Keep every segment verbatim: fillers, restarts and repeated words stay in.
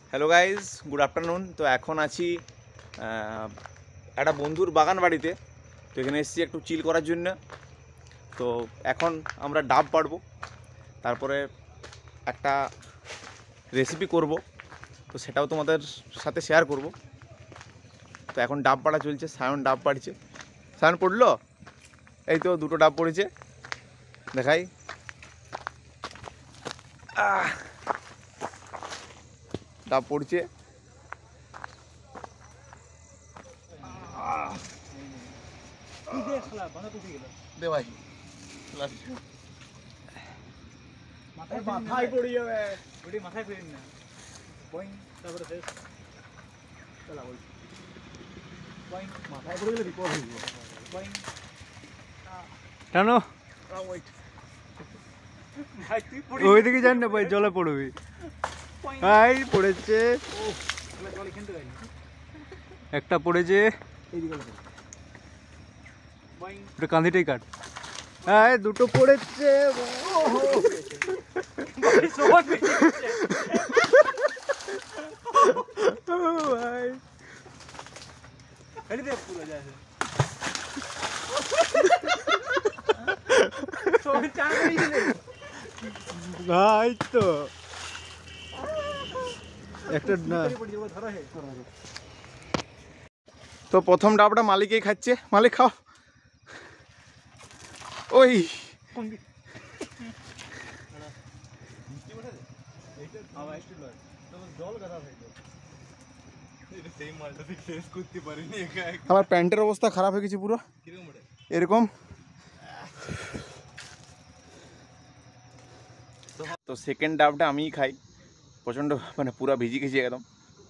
Hello guys, good afternoon. তো এখন আছি একটা বন্ধুর বাগান বাড়িতে। তো এখানে এসেছি একটু চিল করার জন্য। তো এখন আমরা ডাব পাড়বো, তারপরে একটা রেসিপি করব, তো সেটাও তোমাদের সাথে শেয়ার করব। তো এখন ডাব পাড়া চলছে, সায়ন ডাব পাড়ছে। সায়ন পড়লো, এই তো দুটো ডাব পড়েছে, দেখাই। ডাব পড়ছে, দে ভাই মাথায় পড়ে যাবে, ওটি মাথায় ফেলেন না। তারপরে শেষ চলা বলছি, মাথায় পড়ে গেলে বিপদ হয়ে যাবে। কেন ওইদিকে যান না ভাই, জলে পড়বি। ভাই পড়েছে, একটা পড়েছে, কান্দিটাই কাট। হ্যাঁ দুটো পড়েছে ভাই। ভাই তো একটা না। তো প্রথম ডাবটা মালিকেই খাচ্ছে। মালিক খাও। ওই আমার প্যান্টের অবস্থা খারাপ হয়ে গেছে পুরো এরকম। তো সেকেন্ড ডাবটা আমিই খাই, প্রচণ্ড মানে পুরো ভিজে গেছি একদম।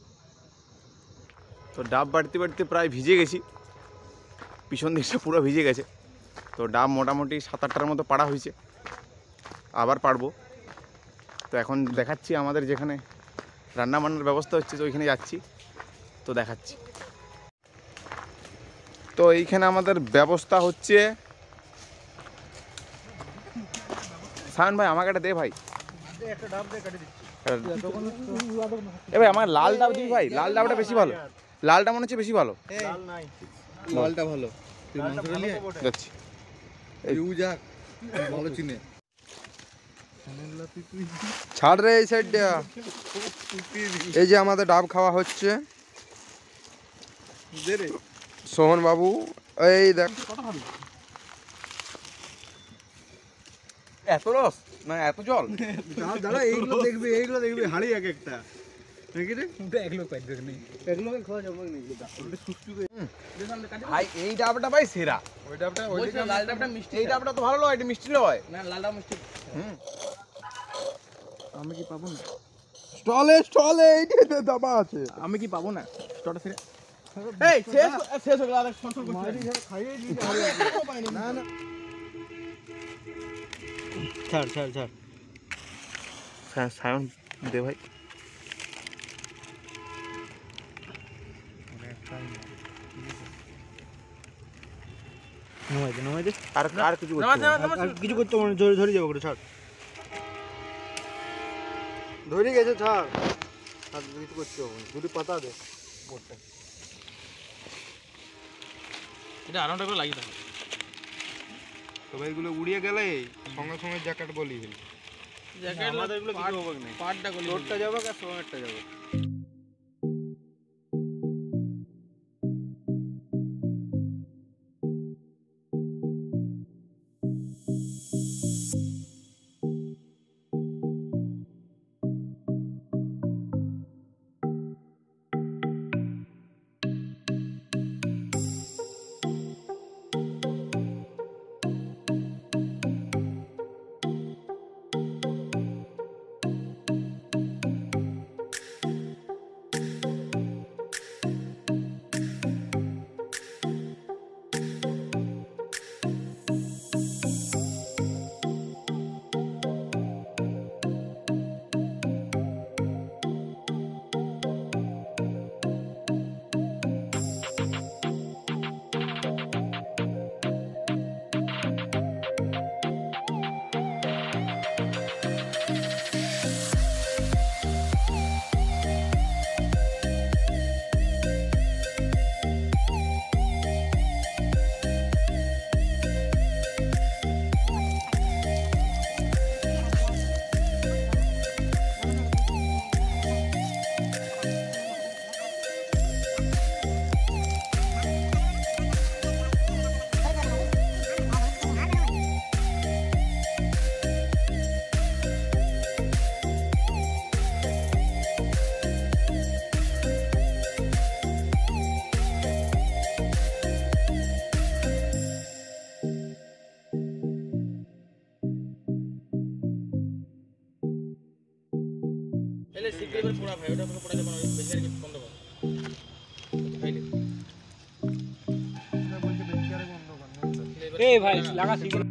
তো ডাব বাড়তে বাড়তে প্রায় ভিজে গেছি, পিছন দিকটা পুরো ভিজে গেছে। তো ডাব মোটামুটি সাত আটটার মতো পাড়া হয়েছে, আবার পারবো। তো এখন দেখাচ্ছি আমাদের যেখানে রান্না বান্নার ব্যবস্থা হচ্ছে, তো ওইখানে যাচ্ছি, তো দেখাচ্ছি। তো এইখানে আমাদের ব্যবস্থা হচ্ছে। সায়ন ভাই আমাকে একটা দে ভাই, এ ভাই আমার লাল ডাব দিবি ভাই, লাল ডাবটা বেশি ভালো, লালটা মনে হচ্ছে বেশি ভালো। লালটা ভালো, যাচ্ছি ছাড় রে এই সাইডটা। এই যে আমাদের ডাব খাওয়া হচ্ছে সোহন বাবু, এই দেখ। এত রস না এত জল। দাদা এইগুলো দেখবি, এইগুলো দেখবি হাড়ি এক একটা ভাই। এই ডাবটা ভাই সেরা, ওই ডাবটা ওই লাল ডাবটা মিষ্টি, এই ডাবটা তো ভালো নয়, এটা মিষ্টি নয় না, লাল ডাব মিষ্টি। হুম, আমি কি পাবো না স্টলে স্টলে এইটা দাবা আছে, আমি কি পাবো না স্টলটা ছেড়ে? এই শেষ শেষ হয়ে গেল, আরেক সন্তুল করতে খাইয়ে দিই না না, ছাড় ছাড় ছাড়। সায়ন দে ভাই। নামাই দে নামাই দে, আর আর কিছু করতে হবে না। আর কিছু করতে হবে না, ধরে ধরে যাবো করে, ছাড়। ধরে গেছে, ছাড়। আর কিছু করতে হবে না, দুটি পাতা দে পড়তে। এটা আরামটা করে লাগিয়ে দাও। তবে এগুলো উড়িয়ে গেলে সঙ্গে সঙ্গে জ্যাকেট বলি ফেলি। জ্যাকেট আমাদের এগুলো কিছু হবে না, পাটটা গলি তোরটা যাবে আর সোনেরটা যাবে। এই ভাই লাগা সিগারেট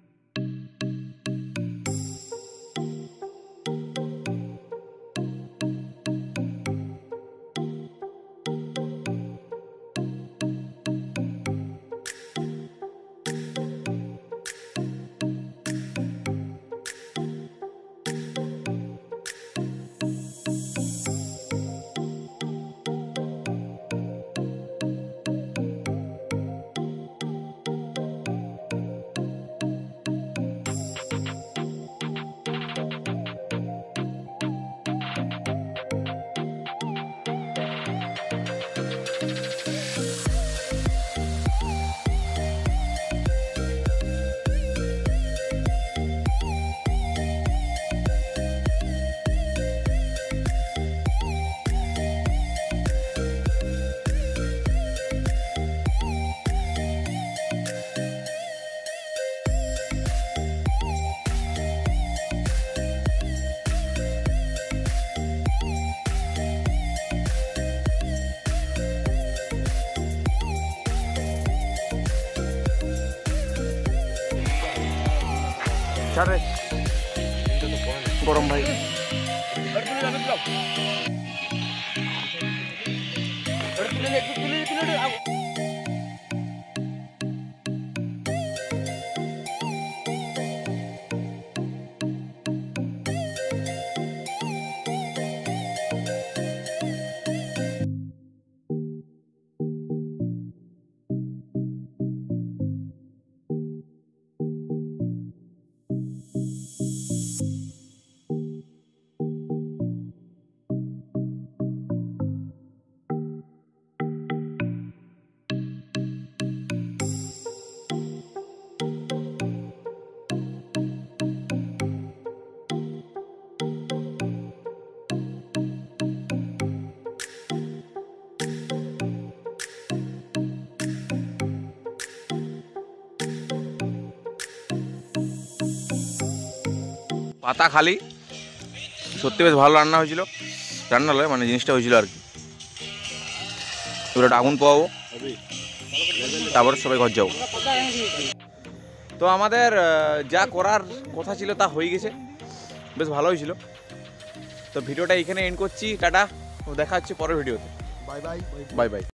ছাড় রে গরম ভাই পাতা খালি সত্যি বেশ ভালো রান্না হয়েছিল রান্না নয় মানে জিনিসটা হয়েছিল আর কি এবার আগুন পোয়াবো তারপরে সবাই ঘর যাবো তো আমাদের যা করার কথা ছিল তা হয়ে গেছে বেশ ভালো হয়েছিল তো ভিডিওটা এখানে এন্ড করছি টাটা দেখা হচ্ছে পরের ভিডিওতে বাই বাই বাই বাই